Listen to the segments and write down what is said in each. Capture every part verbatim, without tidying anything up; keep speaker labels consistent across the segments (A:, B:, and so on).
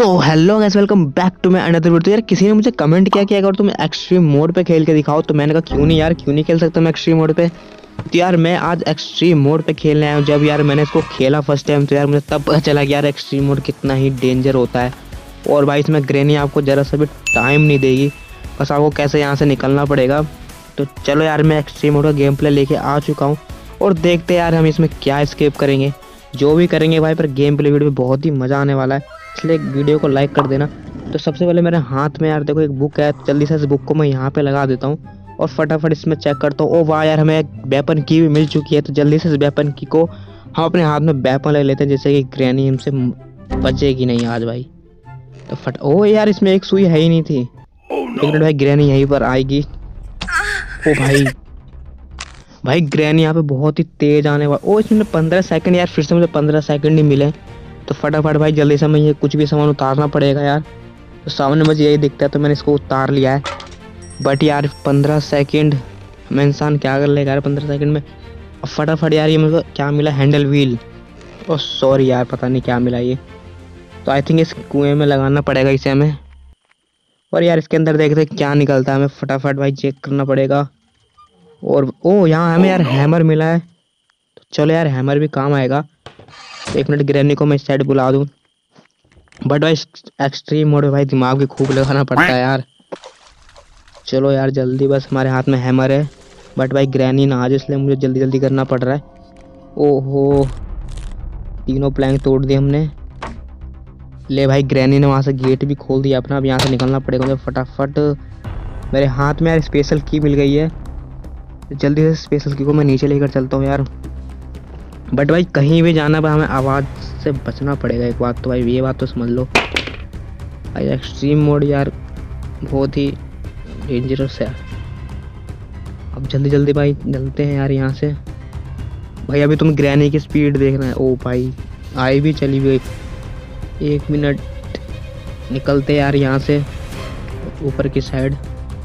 A: So hello guys, welcome back to my another video. यार किसी ने मुझे कमेंट किया कि अगर तुम एक्सट्रीम मोड पे खेल के दिखाओ, तो मैंने कहा क्यों नहीं यार, क्यों नहीं खेल सकता मैं एक्सट्रीम मोड पे। तो यार मैं आज एक्सट्रीम मोड पे खेलने आया हूँ। जब यार मैंने इसको खेला फर्स्ट टाइम, तो यार मुझे तब पता चला कि यार एक्सट्रीम मोड कितना ही डेंजर होता है। और भाई इसमें ग्रैनी आपको ज़रा सा भी टाइम नहीं देगी, बस आपको कैसे यहाँ से निकलना पड़ेगा। तो चलो यार, मैं एक्सट्रीम मोड का गेम प्ले लेके आ चुका हूँ और देखते यार हम इसमें क्या एस्केप करेंगे। जो भी करेंगे भाई, पर गेम प्ले वीडियो में बहुत ही मज़ा आने वाला है, इसलिए वीडियो को लाइक कर देना। तो सबसे पहले मेरे हाथ में यार देखो एक बुक है, जल्दी से इस बुक को मैं यहाँ पे लगा देता हूँ और फटाफट इसमें चेक करता हूँ। ओ वाह यार, हमें एक वेपन की भी मिल चुकी है। तो जल्दी से इस वेपन की को हम अपने हाथ में वेपन ले लेते हैं, जैसे कि ग्रैनी हमसे बचेगी नहीं आज भाई। तो फट ओ यार, इसमें एक सुई है ही नहीं थी। एक मिनट भाई, ग्रैनी यहीं पर आएगी। ओ भाई भाई ग्रैनी यहाँ पे बहुत ही तेज आने वाला। ओ इसमें पंद्रह सेकंड, यार फिर से मुझे पंद्रह सेकंड ही मिले। तो फटाफट भाई जल्दी से मैं ये कुछ भी सामान उतारना पड़ेगा यार। तो सामने मुझे यही दिखता है, तो मैंने इसको उतार लिया है। बट यार पंद्रह सेकंड में इंसान क्या कर लेगा यार पंद्रह सेकंड में। अब फटाफट यार ये मुझे क्या मिला, हैंडल व्हील। ओ सॉरी यार, पता नहीं क्या मिला ये। तो आई थिंक इस कुएं में लगाना पड़ेगा इसे हमें। और यार इसके अंदर देखते क्या निकलता है, हमें फटाफट भाई चेक करना पड़ेगा। और ओ यहाँ हमें यार हैमर मिला है। तो चलो यार, हैमर भी काम आएगा। एक मिनट, ग्रैनी को मैं इस साइड बुला दूँ। बट भाई एक्सट्रीम मोड में भाई दिमाग भी खूब लगाना पड़ता है यार। चलो यार जल्दी, बस हमारे हाथ में हैमर है। बट भाई ग्रैनी ना आ जाए, इसलिए मुझे जल्दी जल्दी करना पड़ रहा है। ओहो, तीनों प्लैंक तोड़ दिए हमने। ले भाई, ग्रैनी ने वहाँ से गेट भी खोल दिया अपना। अब यहाँ से निकलना पड़ेगा मुझे फटाफट। मेरे हाथ में यार स्पेशल की मिल गई है। जल्दी से स्पेशल की को मैं नीचे लेकर चलता हूँ यार। बट भाई कहीं भी जाना पर हमें आवाज़ से बचना पड़ेगा, एक बात तो भाई ये बात तो समझ लो भाई। एक्सट्रीम मोड यार बहुत ही डेंजरस है। अब जल्दी जल्दी भाई चलते हैं यार यहाँ से। भाई अभी तुम ग्रैनी की स्पीड देखना है। ओ भाई आई भी चली हुई। एक मिनट, निकलते यार यहाँ से ऊपर की साइड।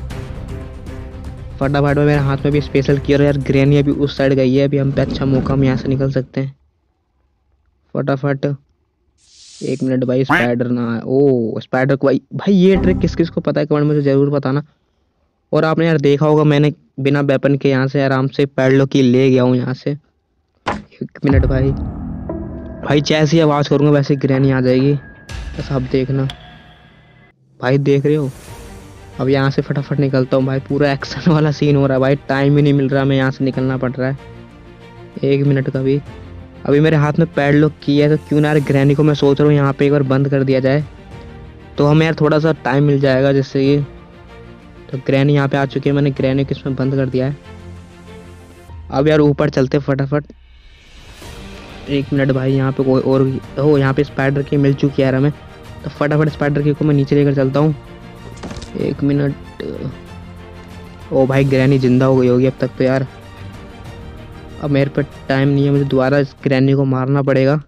A: फटाफट में मेरे हाथ में भी स्पेशल किया। यार ग्रैनी अभी उस साइड गई है, अभी हम पे अच्छा मौका, हम यहाँ से निकल सकते हैं फटाफट। एक मिनट भाई, स्पाइडर ना है। ओ स्पाइडर को भाई भाई ये ट्रिक किस किस को पता है कमेंट में मुझे ज़रूर बताना। और आपने यार देखा होगा, मैंने बिना वेपन के यहाँ से आराम से पैडलॉक की ले गया हूँ यहाँ से। एक मिनट भाई भाई जैसे ही आवाज़ करूँगा वैसे ग्रैनी आ जाएगी, बस आप देखना भाई। देख रहे हो, अब यहाँ से फटाफट निकलता हूँ भाई। पूरा एक्शन वाला सीन हो रहा है भाई, टाइम ही नहीं मिल रहा, मैं यहाँ से निकलना पड़ रहा है एक मिनट का भी। अभी मेरे हाथ में पैडलॉक की है, तो क्यों ना यार ग्रैनी को मैं सोच रहा हूँ यहाँ पे एक बार बंद कर दिया जाए, तो हमें यार थोड़ा सा टाइम मिल जाएगा जिससे कि। तो ग्रैनी यहाँ पे आ चुकी है, मैंने ग्रैनी को इसमें बंद कर दिया है। अब यार ऊपर चलते फटाफट। एक मिनट भाई, यहाँ पे कोई और हो, यहाँ पे स्पाइडर की मिल चुकी है यार हमें। तो फटाफट स्पाइडर की को मैं नीचे लेकर चलता हूँ। एक मिनट। ओ भाई ग्रैनी जिंदा हो गई होगी अब तक तो यार। अब मेरे पे टाइम नहीं है, मुझे दोबारा इस ग्रैनी को मारना पड़ेगा।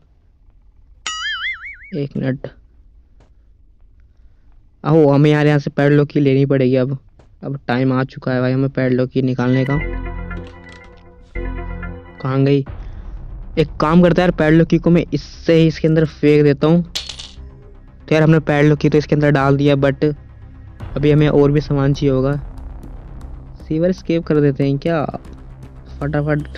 A: एक मिनट। आओ, हमें यार यहाँ से पैडलॉक की लेनी पड़ेगी अब। अब टाइम आ चुका है भाई हमें पैडलॉक की निकालने का। कहाँ गई? एक काम करता है यार, पैडलॉक की को मैं इससे ही इसके अंदर फेंक देता हूँ। तो यार हमने पैडलॉक की तो इसके अंदर डाल दिया, बट अभी हमें और भी सामान चाहिए होगा। सीवर स्केप कर देते हैं क्या फटाफट।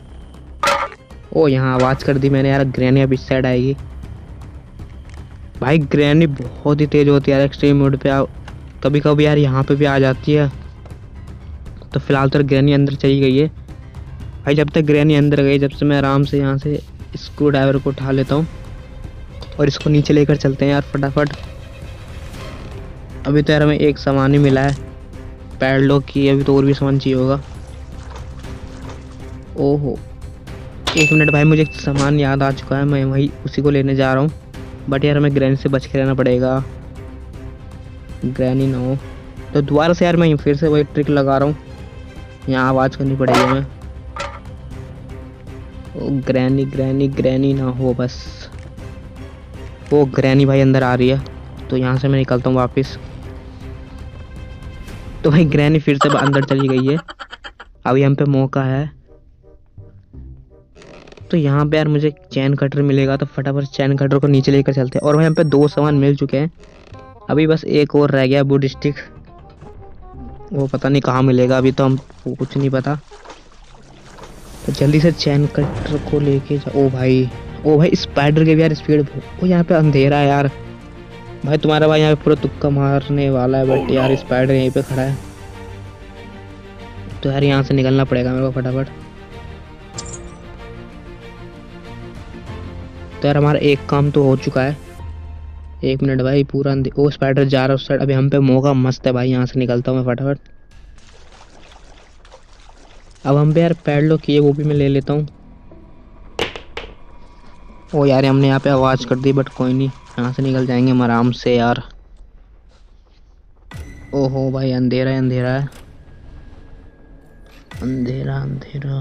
A: ओ यहाँ आवाज़ कर दी मैंने यार, ग्रैनी अब इस साइड आएगी। भाई ग्रैनी बहुत ही तेज़ होती है यार एक्सट्रीम मोड पे। कभी कभी यार यहाँ पे भी आ जाती है। तो फिलहाल तो ग्रैनी अंदर चली गई है भाई। जब तक ग्रैनी अंदर गई, जब से मैं आराम से यहाँ से स्क्रू ड्राइवर को उठा लेता हूँ और इसको नीचे लेकर चलते हैं यार फटाफट। अभी तो यार हमें एक सामान ही मिला है, पैडलॉक की। अभी तो और भी सामान चाहिए होगा। ओहो, एक मिनट भाई, मुझे एक सामान याद आ चुका है, मैं वही उसी को लेने जा रहा हूँ। बट यार हमें ग्रैनी से बच के रहना पड़ेगा, ग्रैनी ना हो। तो दोबारा से यार मैं फिर से वही ट्रिक लगा रहा हूँ, यहाँ आवाज़ करनी पड़ेगी हमें। ओ ग्रैनी ग्रैनी ग्रैनी ना हो बस। ओ ग्रैनी भाई अंदर आ रही है, तो यहाँ से मैं निकलता हूँ वापस। तो भाई ग्रैनी फिर से अंदर चली गई है। अभी हम पे मौका है। तो यहाँ पे यार मुझे चैन कटर मिलेगा तो फटाफट चैन कटर को नीचे लेकर चलते हैं। और यहाँ पे दो सामान मिल चुके हैं, अभी बस एक और रह गया वुड स्टिक, वो पता नहीं कहाँ मिलेगा, अभी तो हमको कुछ नहीं पता। तो जल्दी से चैन कटर को लेके जा। ओ भाई ओ भाई स्पाइडर के भी यार स्पीड। ओ यहाँ पे अंधेरा है यार भाई, तुम्हारा भाई यहाँ पे पूरा तुक्का मारने वाला है, बट यार स्पाइडर यहीं पे खड़ा है। तो यार यहाँ से निकलना पड़ेगा मेरे को फटाफट। तो यार हमारा एक काम तो हो चुका है। एक मिनट भाई, पूरा ओ स्पाइडर जा रहा है उस साइड। अभी हम पे मौका मस्त है भाई, यहाँ से निकलता हूँ मैं फटाफट। अब हम पे यार पैडलॉक किए, वो भी मैं ले लेता हूँ। ओ यार हमने यहाँ पे आवाज़ कर दी, बट कोई नहीं, यहाँ से निकल जाएंगे हम आराम से यार। ओहो भाई अंधेरा है, अंधेरा है, अंधेरा अंधेरा।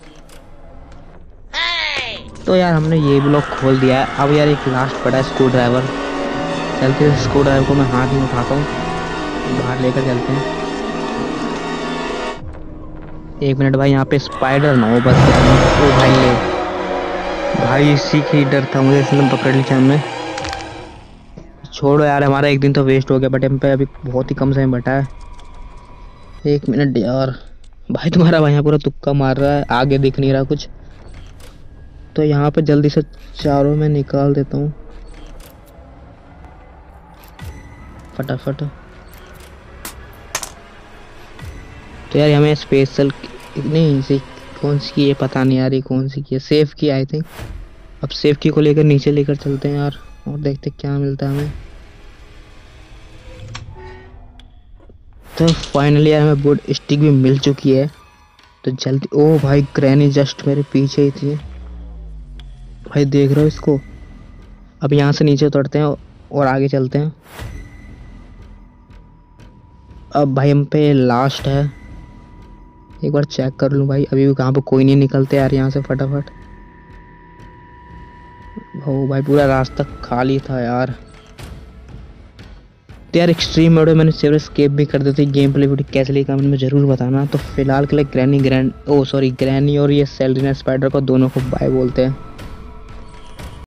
A: तो यार हमने ये ब्लॉक खोल दिया है। अब यार एक लास्ट पड़ा है स्क्रू ड्राइवर। चलते हैं, स्क्रू ड्राइवर को मैं हाथ में उठाता हूँ, बाहर लेकर चलते हैं। एक मिनट भाई, यहाँ पे स्पाइडर ना हो बस। ओ भाई ले भाई, इसी की डर था मुझे, इसने पकड़ लिया हमने। छोड़ो यार, हमारा एक दिन तो वेस्ट हो गया, बट हम पे अभी बहुत ही कम समय बटा है। एक मिनट यार भाई, तुम्हारा भाई यहाँ पूरा तुक्का मार रहा है, आगे दिख नहीं रहा कुछ। तो यहाँ पे जल्दी से चारों में निकाल देता हूँ फटाफट। तो यार हमें स्पेशल नहीं, इसे कौन सी की है पता नहीं यार, ये कौन सी की है, सेफ की आई थिंक। अब सेफ की को लेकर नीचे लेकर चलते हैं यार, और देखते क्या मिलता है हमें। तो फाइनली यार हमें वुड स्टिक भी मिल चुकी है। तो जल्दी, ओ भाई ग्रैनी जस्ट मेरे पीछे ही थी भाई, देख रहे हो इसको। अब यहाँ से नीचे उतरते हैं और आगे चलते हैं। अब भाई हम पे लास्ट है, एक बार चेक कर लूँ भाई, अभी भी कहाँ पे कोई नहीं निकलते यार यहाँ से फटाफट। ओ भाई पूरा रास्ता खाली था यार। तो यार एक्सट्रीम मोड में मैंने सेवर स्केप भी कर देते। गेम प्ले वीडियो कैसे लगी कमेंट में जरूर बताना। तो फिलहाल के लिए granny grand oh sorry granny और ये सेल्डिना स्पाइडर को दोनों को बाय बोलते हैं।